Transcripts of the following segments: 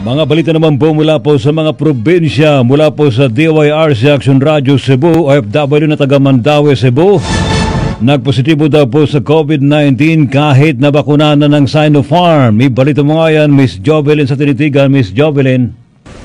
Mga balita naman po mula po sa mga probinsya, mula po sa DYRC Action Radio Cebu, OFW na taga Mandaue, Cebu. Nagpositibo daw po sa COVID-19 kahit nabakuna na ng Sinopharm. May balita mo nga yan, Miss Jovelyn sa Tinitigan. Miss Jovelyn.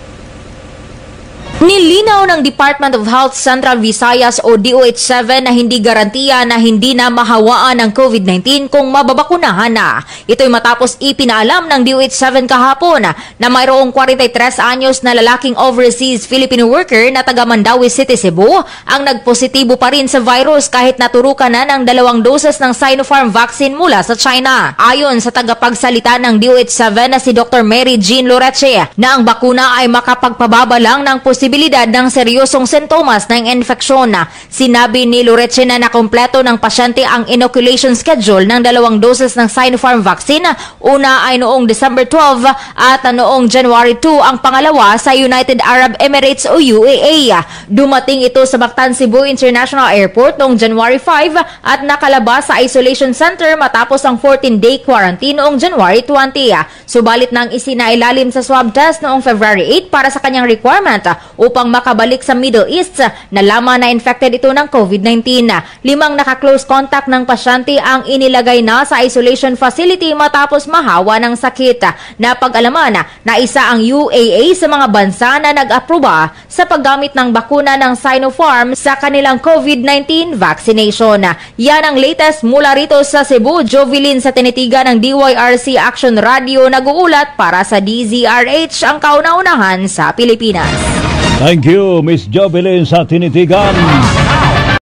Nilinaw ng Department of Health Central Visayas o DOH7 na hindi garantiya na hindi na mahawaan ng COVID-19 kung mababakunahan na. Ito'y matapos ipinaalam ng DOH7 kahapon na mayroong 43 anyos na lalaking overseas Filipino worker na taga Mandaue City, Cebu ang nagpositibo pa rin sa virus kahit naturukan na ng 2 doses ng Sinopharm vaccine mula sa China. Ayon sa tagapagsalita ng DOH7 na si Dr. Mary Jean Loreche na ang bakuna ay makapagpababa lang ng posibilidad ng seryosong sintomas ng infeksyon. Sinabi ni Loreche na nakompleto ng pasyente ang inoculation schedule ng 2 doses ng Sinopharm vaccine. Una ay noong December 12 at noong January 2 ang pangalawa sa United Arab Emirates o UAE. Dumating ito sa Mactan Cebu International Airport noong January 5 at nakalabas sa isolation center matapos ang 14-day quarantine noong January 20. Subalit nang isinailalim sa swab test noong February 8 para sa kanyang requirement upang makabalik sa Middle East, nalaman na infected ito ng COVID-19. 5 naka-close contact ng pasyente ang inilagay na sa isolation facility matapos mahawa ng sakit. Napag-alaman na isa ang UAE sa mga bansa na nag-aproba sa paggamit ng bakuna ng Sinopharm sa kanilang COVID-19 vaccination. Yan ang latest mula rito sa Cebu. Jovelyn sa Tinitigan ng DYRC Action Radio nag-uulat para sa DZRH, ang kauna-unahan sa Pilipinas. Thank you, Miss Jovelyn sa Tinitigan.